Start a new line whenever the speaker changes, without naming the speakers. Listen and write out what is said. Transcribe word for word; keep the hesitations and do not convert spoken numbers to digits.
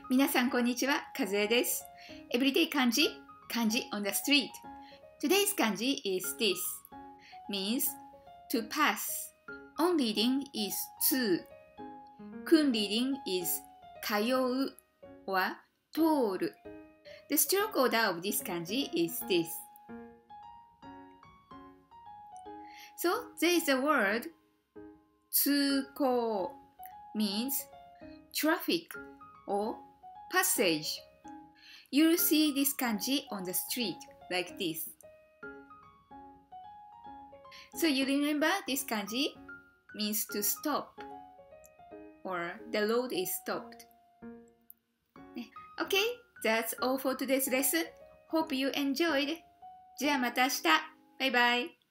皆さんこんにちは、かずえです。Everyday 漢字、漢字 on the street. Today's 漢字 is this. Means to pass. On reading is to. 訓 reading is 通う or 通る。The stroke order of this 漢字 is this. So there is a word 通行 means traffic or passage. You'll see this 漢字 on the street like this. So you remember this 漢字 means to stop or the road is stopped. Okay, that's all for today's lesson. Hope you enjoyed. じゃあまた明日。バイバイ。